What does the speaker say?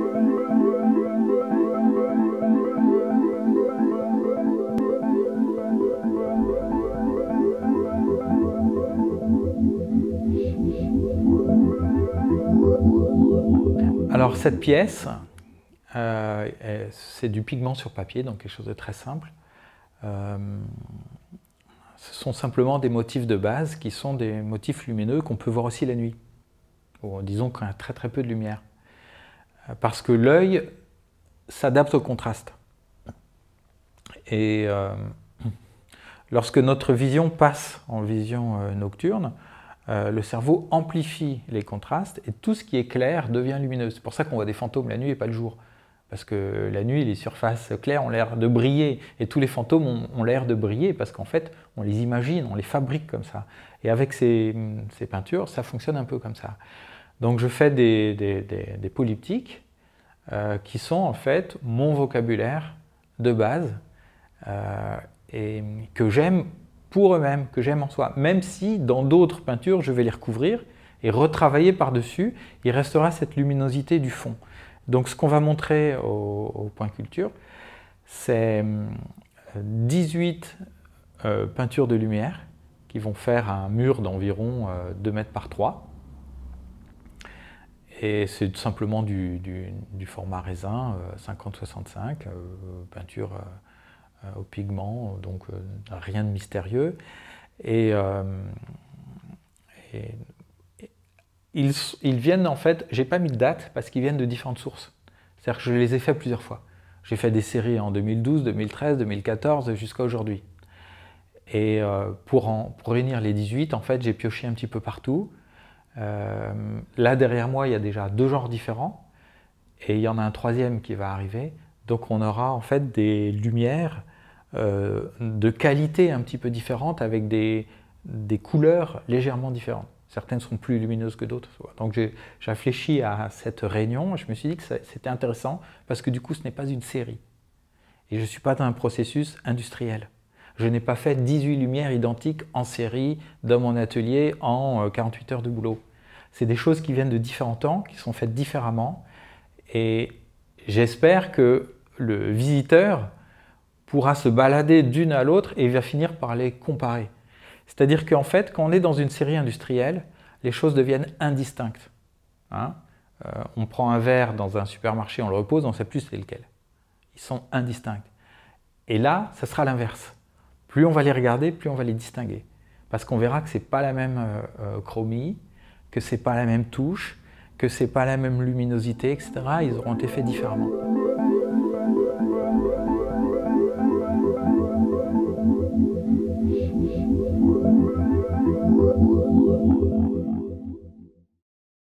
Alors cette pièce, c'est du pigment sur papier, donc quelque chose de très simple. Ce sont simplement des motifs de base qui sont des motifs lumineux qu'on peut voir aussi la nuit. Bon, disons qu'il y a très très peu de lumière. Parce que l'œil s'adapte au contraste. Et lorsque notre vision passe en vision nocturne, le cerveau amplifie les contrastes et tout ce qui est clair devient lumineux. C'est pour ça qu'on voit des fantômes la nuit et pas le jour. Parce que la nuit, les surfaces claires ont l'air de briller et tous les fantômes ont l'air de briller parce qu'en fait, on les imagine, on les fabrique comme ça. Et avec ces peintures, ça fonctionne un peu comme ça. Donc je fais des polyptyques qui sont en fait mon vocabulaire de base et que j'aime pour eux-mêmes, que j'aime en soi. Même si dans d'autres peintures, je vais les recouvrir et retravailler par-dessus, il restera cette luminosité du fond. Donc ce qu'on va montrer au Point Culture, c'est 18 peintures de lumière qui vont faire un mur d'environ 2 mètres par 3. Et c'est tout simplement du format raisin, 50-65, peinture au pigment, donc rien de mystérieux. Et ils viennent en fait, j'ai pas mis de date parce qu'ils viennent de différentes sources. C'est-à-dire que je les ai fait plusieurs fois. J'ai fait des séries en 2012, 2013, 2014 jusqu'à aujourd'hui. Et pour réunir les 18, en fait, j'ai pioché un petit peu partout. Là derrière moi, il y a déjà 2 genres différents et il y en a un 3e qui va arriver. Donc on aura en fait des lumières de qualité un petit peu différente avec des couleurs légèrement différentes. Certaines sont plus lumineuses que d'autres. Donc j'ai réfléchi à cette réunion et je me suis dit que c'était intéressant parce que du coup ce n'est pas une série. Et je ne suis pas dans un processus industriel. Je n'ai pas fait 18 lumières identiques en série dans mon atelier en 48 heures de boulot. C'est des choses qui viennent de différents temps, qui sont faites différemment. Et j'espère que le visiteur pourra se balader d'une à l'autre et il va finir par les comparer. C'est-à-dire qu'en fait, quand on est dans une série industrielle, les choses deviennent indistinctes. Hein, on prend un verre dans un supermarché, on le repose, on ne sait plus c'est lequel. Ils sont indistincts. Et là, ça sera l'inverse. Plus on va les regarder, plus on va les distinguer. Parce qu'on verra que ce n'est pas la même chromie, que ce n'est pas la même touche, que ce n'est pas la même luminosité, etc. Ils auront été faits différemment.